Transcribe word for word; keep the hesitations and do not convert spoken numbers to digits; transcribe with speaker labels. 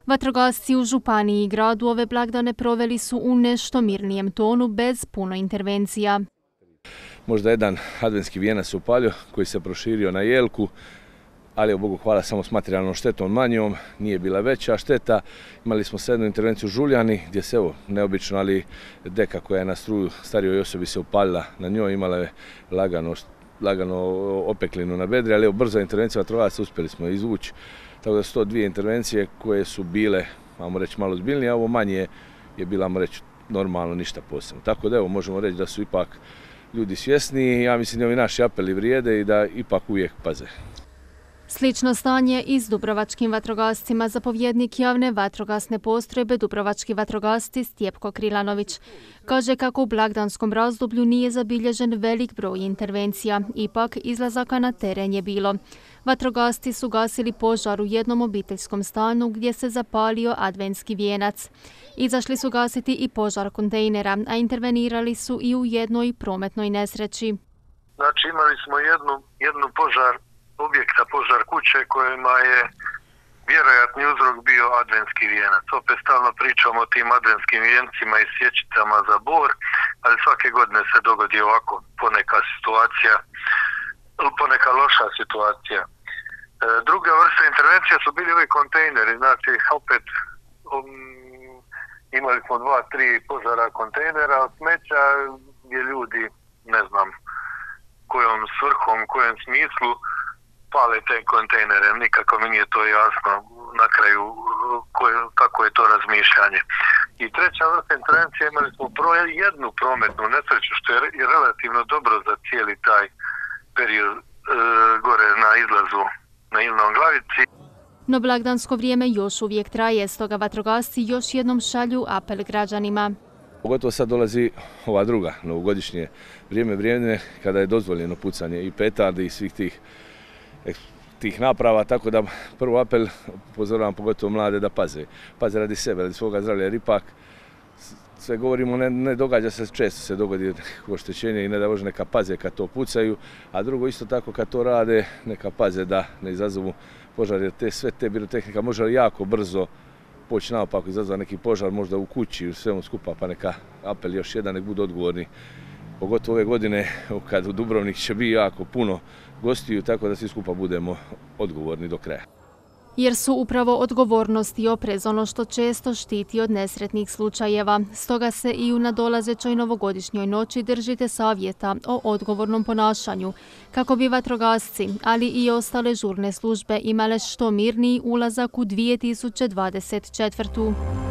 Speaker 1: Vatrogasci u županiji i gradu ove blagdane proveli su u nešto mirnijem tonu bez puno intervencija.
Speaker 2: Možda jedan adventski vijenac se upalio koji se proširio na jelku, ali Bogu hvala samo s materijalnom štetom manjom, nije bila veća šteta. Imali smo sedmu intervenciju u Žuljani gdje se evo neobično, ali deka koja je na struju starijoj osobi se upalila na njoj, imala je lagano, lagano opeklinu na bedri, ali evo brza intervencija vatrogasaca uspjeli smo izvući. Tako da su to dvije intervencije koje su bile, ajmo reći, malo zbiljnije, a ovo manje je bilo, ajmo reći, normalno, ništa posebno. Tako da evo možemo reći da su ipak ljudi svjesni, ja mislim da ovi naši apeli vrijede i da ipak uvijek paze.
Speaker 1: Slično stanje i s dubrovačkim vatrogascima zapovjednik javne vatrogasne postrojbe Dubrovački vatrogasci Stjepko Krilanović. Kaže kako u blagdanskom razdoblju nije zabilježen velik broj intervencija, ipak izlazaka na teren je bilo. Vatrogasci su gasili požar u jednom obiteljskom stanu gdje se zapalio adventski vijenac. Izašli su gasiti i požar kontejnera, a intervenirali su i u jednoj prometnoj nesreći.
Speaker 3: Znači imali smo jednu, jednu požar objekta, požar kuće kojima je vjerojatni uzrok bio adventski vijenac. Opet stalno pričamo o tim adventskim vijencima i svječicama za bor, ali svake godine se dogodi ovako poneka situacija, poneka loša situacija. E, druga vrsta intervencija su bili ovi kontejneri, znači opet um, imali smo dva, tri požara kontejnera od smeća gdje ljudi, ne znam kojom svrhom, kojem smislu, pale te kontejnere. Nikako mi nije to jasno na kraju koje, kako je to razmišljanje. I treća vrsta intervencije, imali smo pro, jednu prometnu nesreću, što je relativno dobro za cijeli taj period e, gore na izlazu na Ilnom Glavici.
Speaker 1: No blagdansko vrijeme još uvijek traje, stoga vatrogasci još jednom šalju apel građanima.
Speaker 2: Pogotovo sad dolazi ova druga novogodišnje vrijeme, vrijeme kada je dozvoljeno pucanje i petardi i svih tih tih naprava, tako da prvo apel upozoravam pogotovo mlade da paze. Paze radi sebe, radi svoga zdravlja, jer ipak sve govorimo, ne, ne događa se, često se dogodi oštećenje i ne da može neka paze kad to pucaju, a drugo isto tako kad to rade, neka paze da ne izazovu požar, jer te, sve te pirotehnika može jako brzo poći naopako, izazva neki požar možda u kući, u svemu skupa, pa neka apel još jedan, nek budu odgovorni. Pogotovo ove godine kad u Dubrovnik će biti jako puno gostiju, tako da svi skupa budemo odgovorni do kraja.
Speaker 1: Jer su upravo odgovornost i oprez ono što često štiti od nesretnih slučajeva. Stoga se i u nadolazećoj novogodišnjoj noći držite savjeta o odgovornom ponašanju, kako bi vatrogasci, ali i ostale žurne službe imale što mirniji ulazak u dvije tisuće dvadeset četvrtu.